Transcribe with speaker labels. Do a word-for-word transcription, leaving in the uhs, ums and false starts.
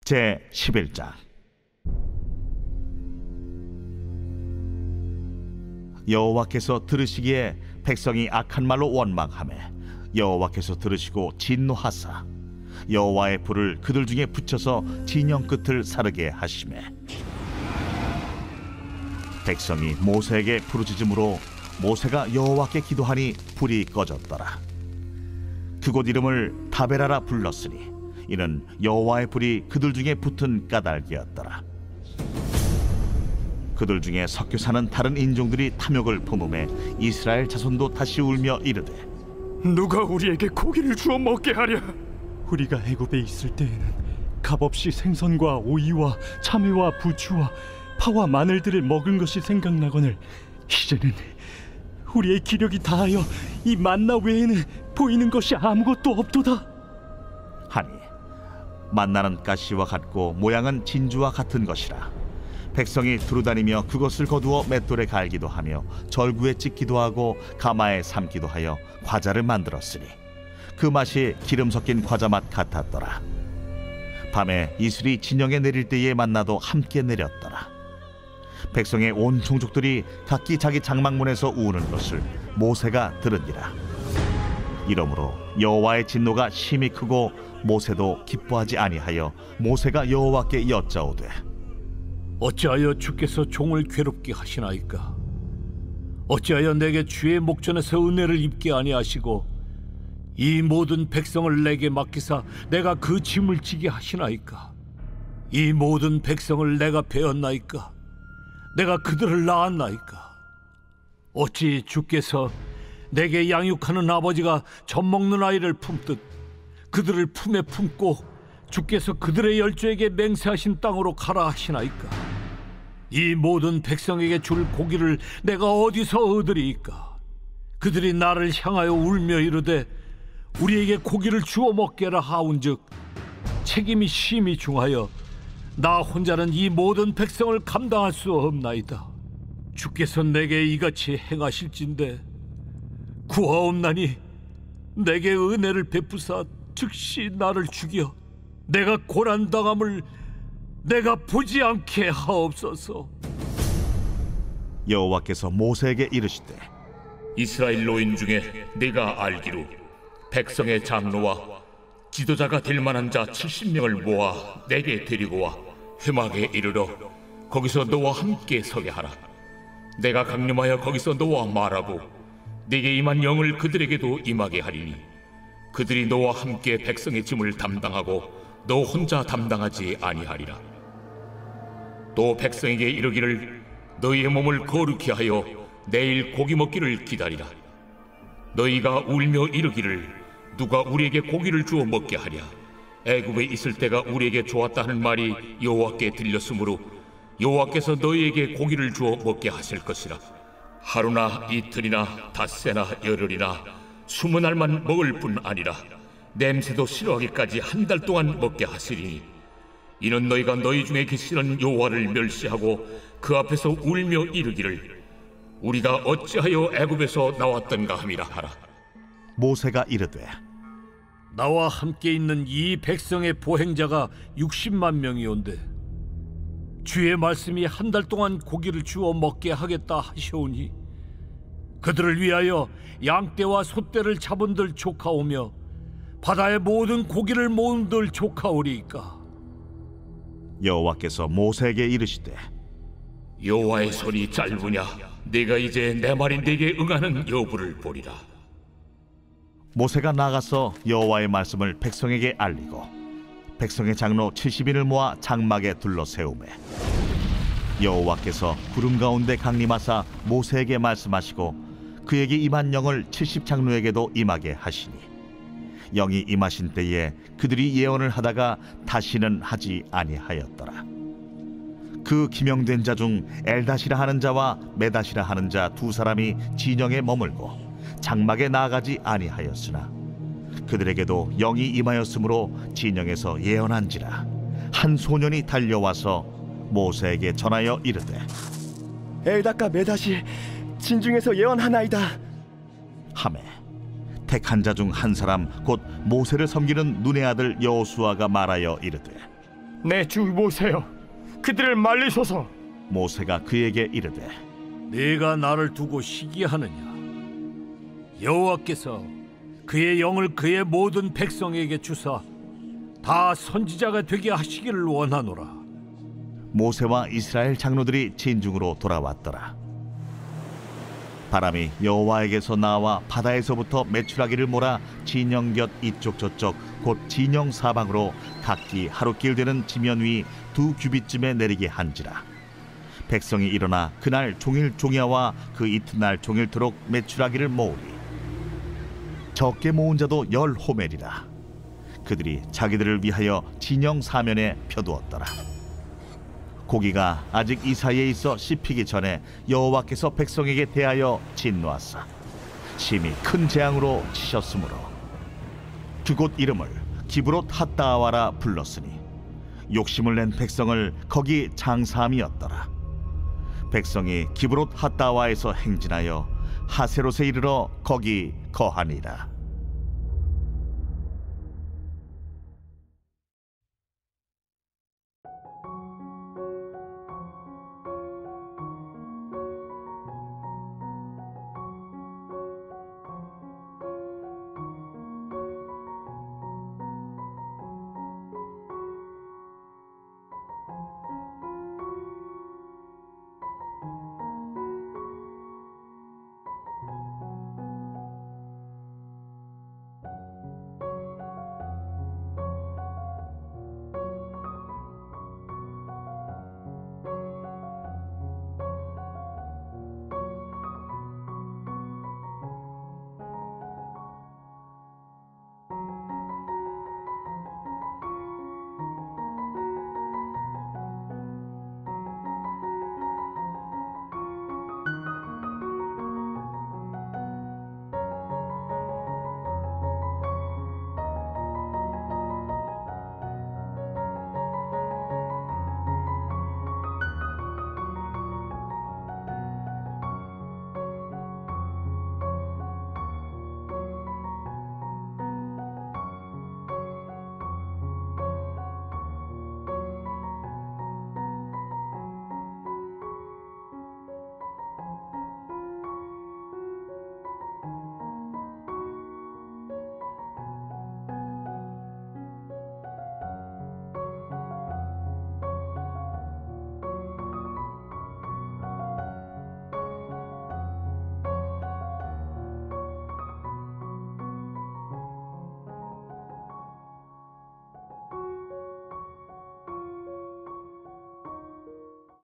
Speaker 1: 제십일 장. 여호와께서 들으시기에 백성이 악한 말로 원망하매 여호와께서 들으시고 진노하사 여호와의 불을 그들 중에 붙여서 진영 끝을 사르게 하시매 백성이 모세에게 부르짖음으로 모세가 여호와께 기도하니 불이 꺼졌더라. 그곳 이름을 다베라라 불렀으니 이는 여호와의 불이 그들 중에 붙은 까닭이었더라. 그들 중에 섞여 사는 다른 인종들이 탐욕을 품음에 이스라엘 자손도 다시 울며 이르되
Speaker 2: 누가 우리에게 고기를 주어 먹게 하랴?
Speaker 3: 우리가 애굽에 있을 때에는 값없이 생선과 오이와 참외와 부추와 파와 마늘들을 먹은 것이 생각나거늘 이제는 우리의 기력이 다하여 이 만나 외에는 보이는 것이 아무것도 없도다
Speaker 1: 하니 만나는 가시와 같고 모양은 진주와 같은 것이라. 백성이 두루다니며 그것을 거두어 맷돌에 갈기도 하며 절구에 찍기도 하고 가마에 삶기도 하여 과자를 만들었으니 그 맛이 기름 섞인 과자 맛 같았더라. 밤에 이슬이 진영에 내릴 때에 만나도 함께 내렸더라. 백성의 온 종족들이 각기 자기 장막문에서 우는 것을 모세가 들으니라. 이러므로 여호와의 진노가 심히 크고 모세도 기뻐하지 아니하여 모세가 여호와께 여짜오되
Speaker 4: 어찌하여 주께서 종을 괴롭게 하시나이까? 어찌하여 내게 주의 목전에서 은혜를 입게 아니하시고 이 모든 백성을 내게 맡기사 내가 그 짐을 지게 하시나이까? 이 모든 백성을 내가 베었나이까? 내가 그들을 낳았나이까? 어찌 주께서 내게 양육하는 아버지가 젖먹는 아이를 품듯 그들을 품에 품고 주께서 그들의 열조에게 맹세하신 땅으로 가라 하시나이까? 이 모든 백성에게 줄 고기를 내가 어디서 얻으리이까? 그들이 나를 향하여 울며 이르되 우리에게 고기를 주어 먹게라 하온즉 책임이 심히 중하여 나 혼자는 이 모든 백성을 감당할 수 없나이다. 주께서 내게 이같이 행하실진대 구하옵나니 내게 은혜를 베푸사 즉시 나를 죽여 내가 고난당함을 내가 보지 않게 하옵소서.
Speaker 1: 여호와께서 모세에게 이르시되
Speaker 5: 이스라엘 노인 중에 네가 알기로 백성의 장로와 지도자가 될 만한 자 칠십 명을 모아 내게 데리고 와 회막에 이르러 거기서 너와 함께 서게 하라. 내가 강림하여 거기서 너와 말하고 네게 임한 영을 그들에게도 임하게 하리니 그들이 너와 함께 백성의 짐을 담당하고 너 혼자 담당하지 아니하리라. 또 백성에게 이르기를 너희의 몸을 거룩히 하여 내일 고기 먹기를 기다리라. 너희가 울며 이르기를 누가 우리에게 고기를 주어 먹게 하랴? 애굽에 있을 때가 우리에게 좋았다 하는 말이 여호와께 들렸으므로 여호와께서 너희에게 고기를 주어 먹게 하실 것이라. 하루나 이틀이나 닷새나 열흘이나 스무 날만 먹을 뿐 아니라 냄새도 싫어하기까지 한 달 동안 먹게 하시리니 이는 너희가 너희 중에 계시는 여호와를 멸시하고 그 앞에서 울며 이르기를 우리가 어찌하여 애굽에서 나왔던가 함이라 하라.
Speaker 1: 모세가 이르되
Speaker 4: 나와 함께 있는 이 백성의 보행자가 육십만 명이온데 주의 말씀이 한 달 동안 고기를 주어 먹게 하겠다 하시오니 그들을 위하여 양떼와 소떼를 잡은들 조카오며 바다의 모든 고기를 모은들 조카오리이까?
Speaker 1: 여호와께서 모세에게 이르시되
Speaker 5: 여호와의 손이 짧으냐? 네가 이제 내 말이 네게 응하는 여부를 보리라.
Speaker 1: 모세가 나가서 여호와의 말씀을 백성에게 알리고 백성의 장로 칠십 인을 모아 장막에 둘러 세우매 여호와께서 구름 가운데 강림하사 모세에게 말씀하시고 그에게 임한 영을 칠십 장로에게도 임하게 하시니 영이 임하신 때에 그들이 예언을 하다가 다시는 하지 아니하였더라. 그 기명된 자 중 엘다시라 하는 자와 메다시라 하는 자 두 사람이 진영에 머물고 장막에 나아가지 아니하였으나 그들에게도 영이 임하였으므로 진영에서 예언한지라. 한 소년이 달려와서 모세에게 전하여 이르되
Speaker 2: 엘다가 메다시 진중에서 예언하나이다
Speaker 1: 하매 택한 자 중 한 사람 곧 모세를 섬기는 눈의 아들 여호수아가 말하여 이르되
Speaker 2: 내 주 모세여, 그들을 말리소서.
Speaker 1: 모세가 그에게 이르되
Speaker 4: 네가 나를 두고 시기하느냐? 여호와께서 그의 영을 그의 모든 백성에게 주사 다 선지자가 되게 하시기를 원하노라.
Speaker 1: 모세와 이스라엘 장로들이 진중으로 돌아왔더라. 바람이 여호와에게서 나와 바다에서부터 메추라기를 몰아 진영 곁 이쪽 저쪽 곧 진영 사방으로 각기 하루길 되는 지면 위 두 규빗쯤에 내리게 한지라. 백성이 일어나 그날 종일 종야와 그 이튿날 종일토록 메추라기를 모으리. 적게 모은 자도 열 호멜이라. 그들이 자기들을 위하여 진영 사면에 펴두었더라. 고기가 아직 이 사이에 있어 씹히기 전에 여호와께서 백성에게 대하여 진노하사 심히 큰 재앙으로 치셨으므로 그곳 이름을 기브롯 핫다아와라 불렀으니 욕심을 낸 백성을 거기 장사함이었더라. 백성이 기브롯 핫다아와에서 행진하여 하세롯에 이르러 거기 거하니라.